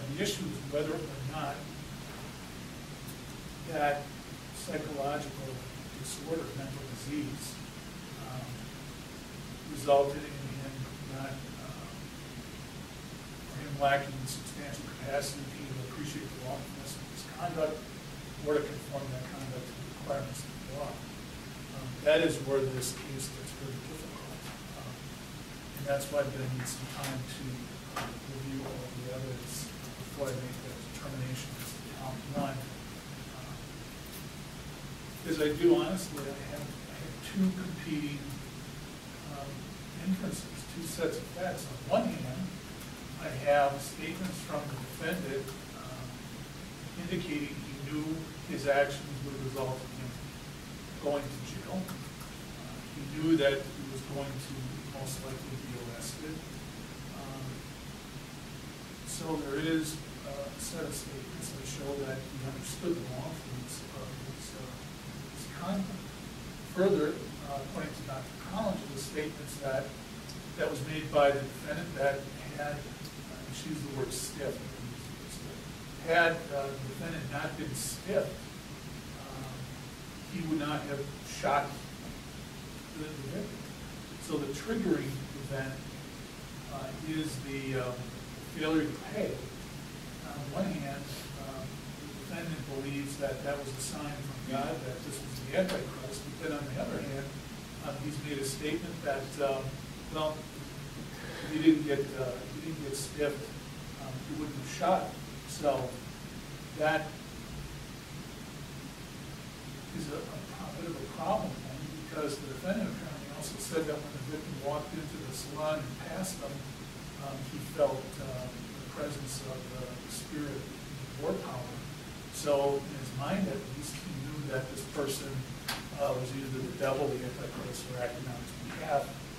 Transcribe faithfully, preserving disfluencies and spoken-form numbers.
the issue is whether or not that psychological disorder, mental disease, um, resulted in him not, um, or him lacking substantial capacity to appreciate the lawfulness of his conduct or to conform that conduct to the requirements of the law. Um, that is where this case gets really difficult. Um, and that's why I'm going to need some time to uh, review all of the evidence before I make that determination as to count one. Because I do honestly, I have, I have two competing um, inferences, two sets of facts. On one hand, I have statements from the defendant um, indicating he knew his actions would result in him going to jail. Uh, he knew that he was going to most likely be arrested. Um, so there is a set of statements that show that he understood the lawfulness of his uh, conduct. Further, uh, according to Doctor Collins, the statements that that was made by the defendant that had, uh, she used the word stiff, had uh, the defendant not been stiff, um, he would not have shot the, the victim. So the triggering event uh, is the um, failure to pay. On one hand, um, the defendant believes that that was a sign from God that this was the Antichrist, but then on the other hand, um, he's made a statement that, um, well, if he didn't get, uh, if he didn't get stiffed, um, he wouldn't have shot him. So that is a, a bit of a problem then, because the defendant apparently also said that when the victim walked into the salon and passed them, um, he felt uh, the presence of the spirit of war power. So in his mind, at least, he knew that this person uh, was either the devil, the Antichrist, or acting on his behalf.